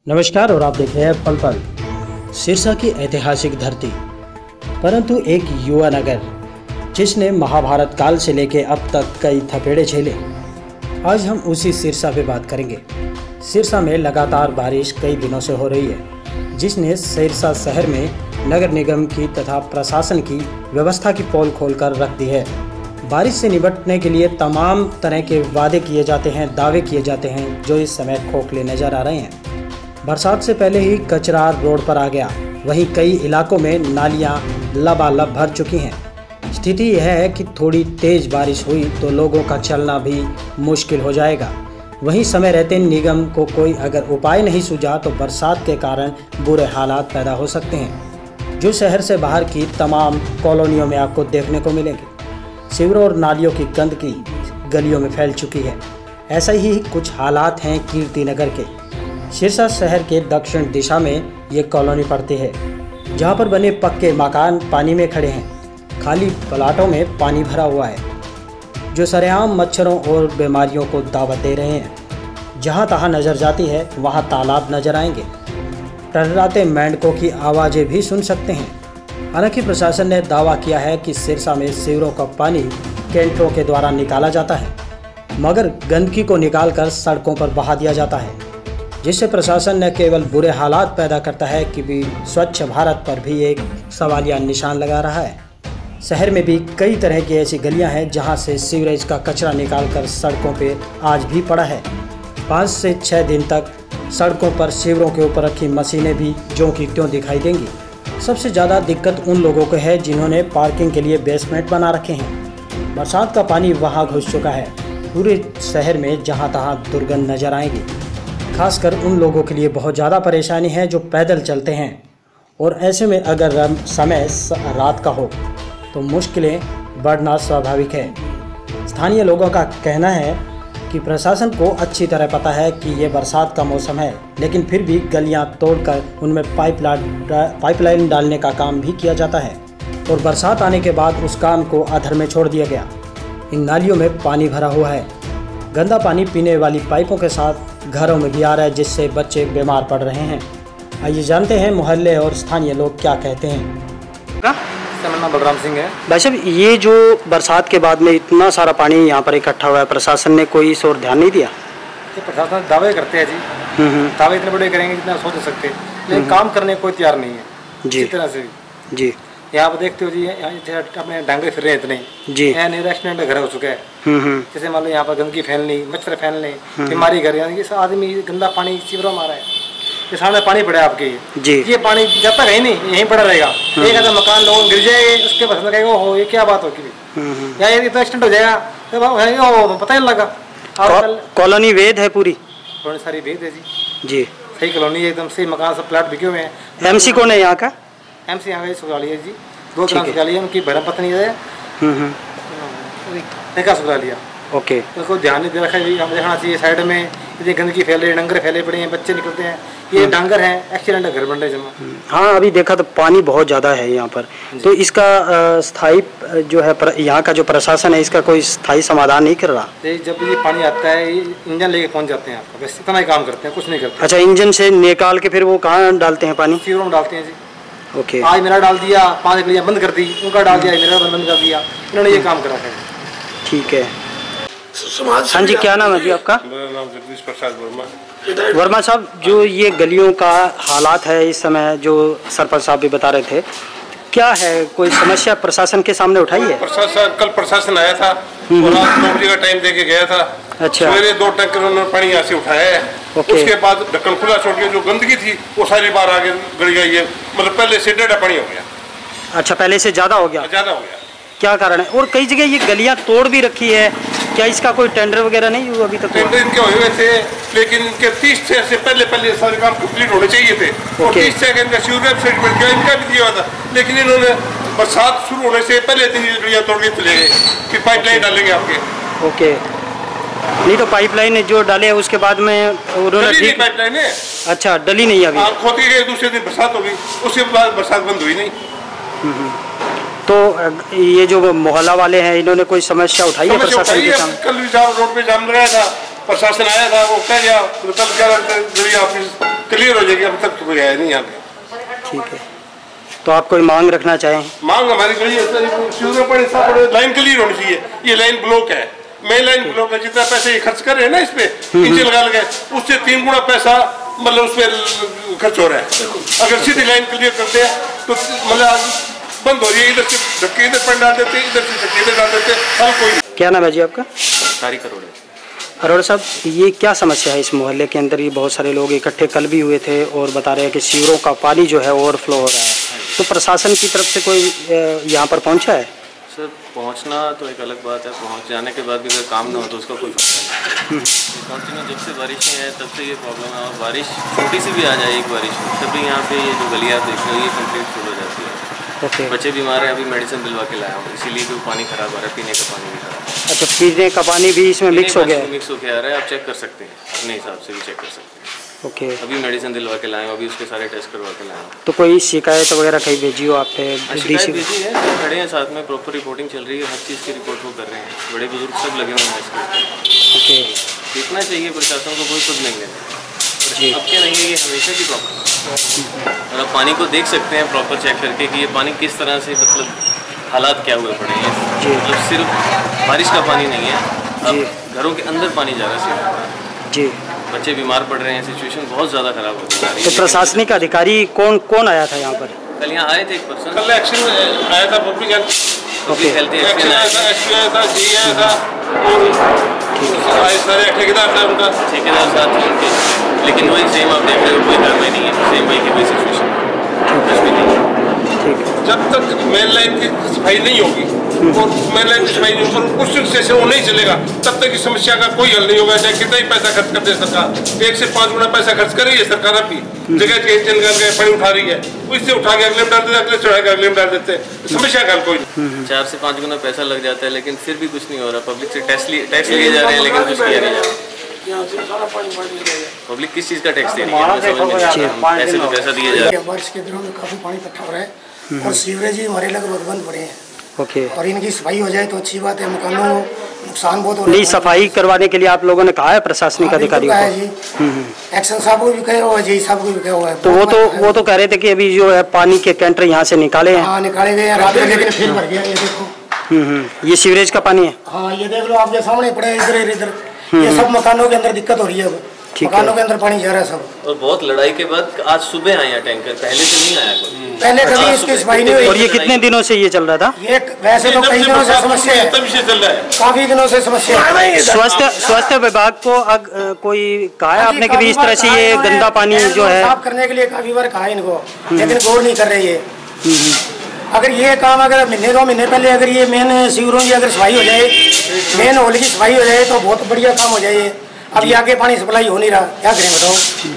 नमस्कार और आप देख रहे हैं पल पल। सिरसा की ऐतिहासिक धरती, परंतु एक युवा नगर जिसने महाभारत काल से लेकर अब तक कई थपेड़े झेले। आज हम उसी सिरसा पे बात करेंगे। सिरसा में लगातार बारिश कई दिनों से हो रही है, जिसने सिरसा शहर में नगर निगम की तथा प्रशासन की व्यवस्था की पोल खोलकर रख दी है। बारिश से निपटने के लिए तमाम तरह के वादे किए जाते हैं, दावे किए जाते हैं, जो इस समय खोखले नजर आ रहे हैं। बरसात से पहले ही कचरा रोड पर आ गया, वहीं कई इलाकों में नालियां लबालब भर चुकी हैं। स्थिति यह है कि थोड़ी तेज बारिश हुई तो लोगों का चलना भी मुश्किल हो जाएगा। वहीं समय रहते निगम को कोई अगर उपाय नहीं सूझा तो बरसात के कारण बुरे हालात पैदा हो सकते हैं, जो शहर से बाहर की तमाम कॉलोनियों में आपको देखने को मिलेंगे। सीवरों और नालियों की गंदगी गलियों में फैल चुकी है। ऐसा ही कुछ हालात हैं कीर्ति नगर के। सिरसा शहर के दक्षिण दिशा में ये कॉलोनी पड़ती है, जहाँ पर बने पक्के मकान पानी में खड़े हैं। खाली प्लाटों में पानी भरा हुआ है, जो सरेआम मच्छरों और बीमारियों को दावत दे रहे हैं। जहाँ तहाँ नज़र जाती है वहाँ तालाब नजर आएंगे। टर्राते मेंढकों की आवाज़ें भी सुन सकते हैं। हालांकि प्रशासन ने दावा किया है कि सिरसा में सीवरों का पानी कैंटरों के द्वारा निकाला जाता है, मगर गंदगी को निकालकर सड़कों पर बहा दिया जाता है, जिससे प्रशासन न केवल बुरे हालात पैदा करता है कि भी स्वच्छ भारत पर भी एक सवालिया निशान लगा रहा है। शहर में भी कई तरह की ऐसी गलियां हैं जहां से सीवरेज का कचरा निकालकर सड़कों पे आज भी पड़ा है। 5 से 6 दिन तक सड़कों पर सीवरों के ऊपर रखी मशीनें भी ज्यों की त्यों दिखाई देंगी। सबसे ज़्यादा दिक्कत उन लोगों को है जिन्होंने पार्किंग के लिए बेसमेंट बना रखे हैं। बरसात का पानी वहाँ घुस चुका है। पूरे शहर में जहाँ तहाँ दुर्गंध नजर आएगी। खासकर उन लोगों के लिए बहुत ज़्यादा परेशानी है जो पैदल चलते हैं, और ऐसे में अगर समय रात का हो तो मुश्किलें बढ़ना स्वाभाविक है। स्थानीय लोगों का कहना है कि प्रशासन को अच्छी तरह पता है कि ये बरसात का मौसम है, लेकिन फिर भी गलियां तोड़कर उनमें पाइपलाइन डालने का काम भी किया जाता है, और बरसात आने के बाद उस काम को अधर में छोड़ दिया गया। इन नालियों में पानी भरा हुआ है। गंदा पानी पीने वाली पाइपों के साथ घरों में भी आ रहा है, जिससे बच्चे बीमार पड़ रहे हैं। आइए जानते हैं मोहल्ले और स्थानीय लोग क्या कहते हैं। मेरा नाम बलराम सिंह है। भाई साहब, ये जो बरसात के बाद में इतना सारा पानी यहाँ पर इकट्ठा हुआ है, प्रशासन ने कोई इस ओर ध्यान नहीं दिया? ये प्रशासन दावे करते हैं जी, दावे इतने बड़े करेंगे जितना सोच सकते हैं, लेकिन काम करने को कोई तैयार नहीं है जी। इस तरह से जी यहाँ पर देखते हो जी, अपने डांगे फिर रहे इतने जी, यहाँ रेस्टोरेंट घर हो चुका है। जैसे मान लो यहाँ पर गंदगी फैलनी, मच्छर फैलने, बीमारी घर, यानी कि आदमी गंदा पानी सीवरों में आ रहा है। ये सामने पानी पड़ा है आपके जी, ये पानी जब तक है नहीं यहीं पड़ा रहेगा। एक आधा मकान लोगों गिर जाएगा, उसके पसंद कहेगा हो ये क्या बात होगी, या ये तो एक्सीडेंट हो जाएगा तो पता नहीं लगा। कॉलोनी वेद है, पूरी सारी वेद है जी। सही कॉलोनी है, एकदम सही मकान, सब प्लाट बिके हुए हैं। एमसी कौन है यहाँ का? एमसी यहाँ का सुखरालिया जी, 2 ग्राम सुखरालिया, उनकी भरम पत्नी है सुखरालिया। ओके, उसको ध्यान नहीं दे रखा जी। हमें देखना चाहिए साइड में इतनी गंदगी फैले, डंगर फैले पड़े हैं, बच्चे निकलते हैं, ये डांगर हैं, एक्सीडेंट घर बन रहे जमा। हाँ, अभी देखा तो पानी बहुत ज़्यादा है यहाँ पर, तो इसका स्थायी जो है यहाँ का जो प्रशासन है, इसका कोई स्थायी समाधान नहीं कर रहा। जब ये पानी आता है, ये इंजन लेके पहुँच जाते हैं आपका, बस इतना ही काम करते हैं, कुछ नहीं करते। अच्छा, इंजन से निकाल के फिर वो कहाँ डालते हैं पानी? सीवरों में डालते हैं जी। ओके, आज मेरा डाल दिया, 5 गलियाँ बंद कर दी, उनका डाल दिया, मेरा बंद कर दिया, इन्होंने ये काम करा है। ठीक है। हाँ जी, क्या नाम है जी आपका? मेरा नाम जगदीश प्रसाद वर्मा। वर्मा साहब, जो ये गलियों का हालात है इस समय, जो सरपंच साहब भी बता रहे थे, क्या है, कोई समस्या प्रशासन के सामने उठाई है? कल प्रशासन आया था और आज 9 बजे का टाइम देके गया था। अच्छा, सवेरे 2 टैंकर उन्होंने पानी यहाँ से उठाया है। उसके बाद ढक्कन खुला छोड़ के जो गंदगी थी वो सारी बार आगे गड़ गई है, मतलब पहले से 1.5 पानी हो गया। अच्छा, पहले से ज़्यादा हो गया? ज़्यादा हो गया। क्या कारण है? और कई जगह ये गलियां तोड़ भी रखी है, क्या इसका कोई टेंडर वगैरह नहीं हुआ अभी तक? टेंडर इनके हुए थे, लेकिन इनके 30 से पहले सारे काम कंप्लीट होने चाहिए थे। और 30 से इनका सीवरेज सेटलमेंट का इनका भी दिया हुआ था, लेकिन इन्होंने बरसात शुरू होने से पहले 3 गलियाँ तोड़ के चले गए कि पाइपलाइन डालेंगे आपके। ओके, नहीं तो पाइपलाइन जो डाले है उसके बाद में उन्होंने पाइपलाइन है। अच्छा, डली नहीं अभी? खोद के गए, दूसरे दिन बरसात हो गई, उसके बाद बरसात बंद हुई नहीं। तो ये जो मोहल्ला वाले हैं, इन्होंने कोई समस्या उठाई है प्रशासन के सामने? कल रोड पे जाम लगाया था, प्रशासन आया था, वो कह गया कल 11 ऑफिस क्लियर हो जाएगी। अब तक तो कोई आया नहीं यहाँ पे। ठीक है, तो आप कोई मांग रखना चाहें? मांग हमारी लाइन क्लियर होनी चाहिए। ये लाइन ब्लॉक है, मेन लाइन ब्लॉक है। जितना पैसे ये खर्च कर रहे हैं ना इस पे इंजन लगा लगे, उससे 3 गुना पैसा मतलब उस पर खर्च हो रहा है। अगर सीधी लाइन क्लियर करते हैं तो मतलब बंद हो रही है। इधर से धक्के इधर पर डाल देते, इधर से धक्के इधर डाल देते, हल कोई। क्या नाम है जी आपका? सारी करोड़। अरोड़ा साहब, ये क्या समस्या है इस मोहल्ले के अंदर? ये बहुत सारे लोग इकट्ठे कल भी हुए थे और बता रहे हैं कि सीवरों का पानी जो है ओवरफ्लो हो रहा है, तो प्रशासन की तरफ से कोई यहाँ पर पहुँचा है? सर पहुँचना तो एक अलग बात है, पहुँच जाने के बाद भी अगर काम ना हो तो उसका कोई फायदा नहीं। कंटिन्यू जब से बारिशें हैं तब से ये प्रॉब्लम है, और बारिश छोटी सी भी आ जाए एक बारिश में तभी यहाँ पे ये जो गलियाँ देख रहे हो ये कंप्लीट फुल हो जाती है। बच्चे बीमार हैं, अभी मेडिसिन दिलवा के लाया हूँ, इसीलिए भी पानी खराब आ रहा है, पीने का पानी भी खराब है। अच्छा, पीने का पानी भी इसमें मिक्स हो गया है? मिक्स हो के आ रहा है, आप चेक कर सकते हैं, अपने हिसाब से भी चेक कर सकते हैं। ओके, अभी मेडिसिन दिलवा के लाए, अभी उसके सारे टेस्ट करवा के लाए। तो कोई शिकायत वगैरह कहीं भेजी हो आपने? शिकायत भेजी है, सब खड़े हैं साथ में, प्रॉपर रिपोर्टिंग चल रही है, हर चीज़ की रिपोर्ट वो कर रहे हैं, बड़े बुजुर्ग सब लगे हुए हैं इसमें। ओके, देखना चाहिए प्रशासन को, कोई खुद नहीं लेना जी। अब क्या नहीं है, ये हमेशा की प्रॉब्लम है। और आप पानी को देख सकते हैं प्रॉपर चेक करके कि ये पानी किस तरह से मतलब हालात क्या हुए पड़े हैं। मतलब सिर्फ बारिश का पानी नहीं है, अब घरों के अंदर पानी जा रहा है जी। बच्चे बीमार पड़ रहे हैं, सिचुएशन बहुत ज़्यादा खराब होती जा रही है। तो प्रशासनिक अधिकारी कौन आया था यहाँ पर? कल यहाँ आए थे एक पर्सन, कल एक्शन आया था, पब्लिक हेल्थ एक्शन आया था, एसपी आया था, जी आया था, और सारे ठेकेदार था उनका, ठेकेदार साथ थे उनके, लेकिन वही सेम आप देख रहे हो, कोई कार्रवाई नहीं है, सेम वही की वही सिचुएशन नहीं है। जब तक मेन लाइन की सफाई नहीं होगी और मेन लाइन की सफाई नहीं होगी, कुछ से वो नहीं चलेगा, तब तक इस समस्या का कोई हल नहीं होगा। चाहे कितना ही पैसा खर्च कर दे सरकार, 1 से 5 गुना पैसा खर्च कर रही है सरकार, अपनी जगह के इंजन करके पानी उठा रही है, उससे उठा के अगले में डाल देते, अगले चढ़ा के अगले में डाल देते, समस्या का हल कोई नहीं। 4 से 5 गुना पैसा लग जाता है, लेकिन फिर भी कुछ नहीं हो रहा। पब्लिक से टैक्स लिए जा रहे हैं, लेकिन कुछ किया नहीं जा रहा। पब्लिक किस चीज़ का टैक्स दे रही है, पैसे तो पैसा दिया जा रहा है। बारिश के दिनों में काफी पानी इकट्ठा हो रहा है और सीवरेज ही हमारे लगभग बंद पड़े हैं। ओके, और इनकी सफाई हो जाए तो अच्छी बात है, मकानों नुकसान बहुत हो रहा है। नहीं, सफाई करवाने के लिए आप लोगों ने कहा है प्रशासनिक अधिकारियों को? एक्शन साहब को भी कहे हुआ है, जी साहब को भी कहा हुआ है। तो वो तो कह रहे थे कि अभी जो है पानी के कैंटर यहाँ से निकाले हैं। हाँ, निकाले गए हैं रात में, लेकिन फिर भर गया। ये देखो, ये सीवरेज का पानी है। हाँ, ये देख लो, आपके सामने पड़े इधर, ये सब मकानों के अंदर दिक्कत हो रही है। अब मकानों के अंदर पानी जा रहा है सब। और बहुत लड़ाई के बाद आज सुबह आया टैंकर, पहले से नहीं आया कोई, पहले कभी इसकी सफाई नहीं हुई। और ये कितने दिनों से ये चल रहा था? ये वैसे तो कई दिनों से समस्या है, काफी दिनों से समस्या है। स्वास्थ्य विभाग को कोई कहा है आपने कि इस तरह से ये गंदा पानी जो है साफ करने के लिए काफी बार कहा इनको, लेकिन गौर नहीं कर रही है। अगर ये काम अगर महीने 2 महीने पहले अगर ये मेन सीवरों की अगर सफाई हो जाए, मेन होल की सफाई हो जाए तो बहुत बढ़िया काम हो जाए। अब ये आगे पानी सप्लाई हो नहीं रहा, क्या करें बताओ?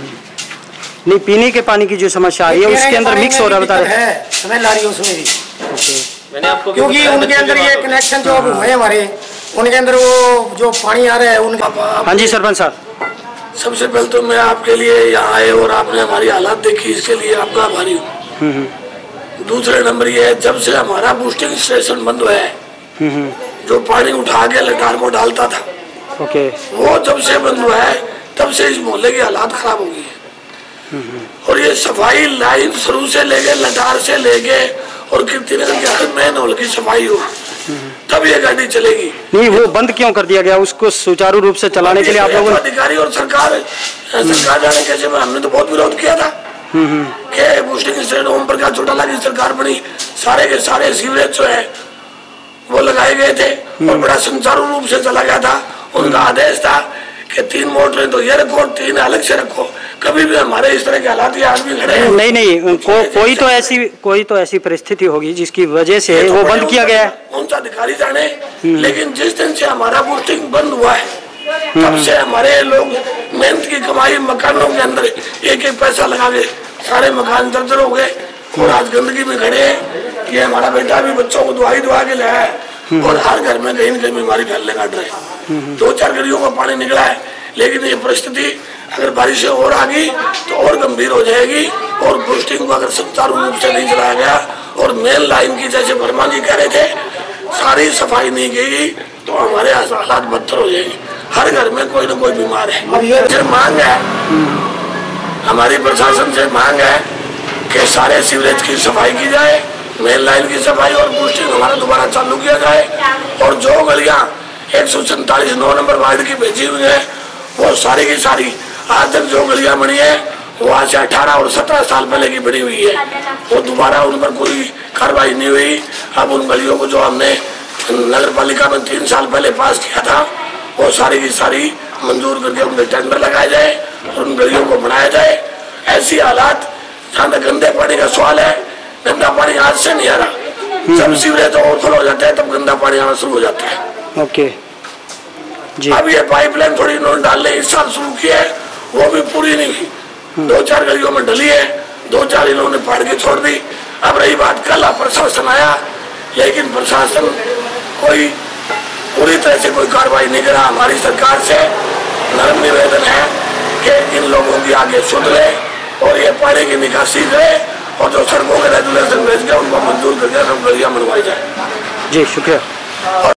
नहीं, पीने के पानी की जो समस्या आई है उसके अंदर मिक्स हो रहा है, बता रहे हैं, समझ ला रही है उसमें भी। मैंने आपको क्योंकि उनके अंदर ये कनेक्शन जो हुए हमारे, उनके अंदर वो जो पानी आ रहा है उनका। हाँ जी सरपंच साहब, सबसे पहले तो मैं आपके लिए यहाँ आए और आपने हमारी हालात देखी, इसके लिए आपका आभारी हूँ। दूसरे नंबर ये है, जब से हमारा बूस्टिंग स्टेशन बंद हुआ है, जो पानी उठा के लटार में डालता था, ओके, वो जब से बंद हुआ है तब से इस मोहल्ले की हालात खराब हो गई है। और ये सफाई लाइन शुरू से लेके लटार से लेके और कितनी मेन होल की सफाई हो तब ये गाड़ी चलेगी। नहीं, वो बंद क्यों कर दिया गया? उसको सुचारू रूप से चलाने के लिए आप लोगों अधिकारी और सरकार जाने कैसे, हमने तो बहुत विरोध किया था कि बूस्टिंग स्टेशन ओम प्रकाश चौटाला की सरकार बनी, सारे के सारे सीवरेज जो है वो लगाए गए थे और बड़ा सुचारू रूप से चला गया था। उनका आदेश था कि 3 मोटरें तो ये रखो, 3 अलग से रखो। कभी भी हमारे इस तरह के हालात ये आदमी खड़े हैं। नहीं, कोई तो ऐसी परिस्थिति होगी जिसकी वजह से वो बंद किया गया है। उनका अधिकारी जाने, लेकिन जिस दिन से हमारा बूस्टिंग बंद हुआ है तब से हमारे लोग मेहनत की कमाई मकानों के अंदर एक पैसा लगा के सारे मकान जर्जर हो गए और आज गंदगी में खड़े हैं। ये हमारा बेटा भी बच्चों को दवाई दुआ के लाया है और हर घर में कहीं न कहीं बीमारी फैलने का डर है। 2-4 गलियों का पानी निकला है, लेकिन ये परिस्थिति अगर बारिशें और आ गई तो और गंभीर हो जाएगी। और बूस्टिंग को अगर सुचारू रूप से नहीं चलाया गया और मेन लाइन की जैसे वर्मा जी कह रहे थे सारी सफाई नहीं की तो हमारे हालात बदतर हो जाएंगे। हर घर में कोई न कोई बीमार है। अब ये मांग है हमारी प्रशासन से मांग है कि सारे सीवरेज की सफाई की जाए, मेन लाइन की सफाई और बूस्टिंग हमारा दोबारा चालू किया जाए। और जो गलियां 147 9 नंबर वार्ड की भेजी हुई है वो सारी की सारी आज तक जो गलियां बनी है वो आज से 18 और 17 साल पहले की बनी हुई है, वो दोबारा उन पर कोई कार्रवाई नहीं हुई। अब उन गलियों को जो हमने नगर पालिका में 3 साल पहले पास किया था वो सारी की सारी मंजूर करके उनके टेंडर लगाए जाए और उन गलियों को बनाया जाए। ऐसी हालात जहाँ तक गंदे पानी का सवाल है, गंदा पानी आज से नहीं आ रहा, जब सीवरेज ओवरफ्लो हो जाता है तब गंदा पानी आना शुरू हो जाता है। ओके जी। अब ये पाइपलाइन थोड़ी इन्होंने डालने इस साल शुरू की है, वो भी पूरी नहीं हुई, 2-4 गलियों में डली है, 2-4 इन्होंने फाड़ के छोड़ दी। अब रही बात, कल प्रशासन आया लेकिन प्रशासन कोई पूरी तरह से कोई कार्रवाई नहीं करा। हमारी सरकार से नर्म निवेदन है कि इन लोगों की आगे सुधरे और ये पानी की निकासी करे और जो सड़कों के रेगुलेशन भेज के उनको मंजूर करके सब गलियां बनवाई जाए। जी शुक्रिया।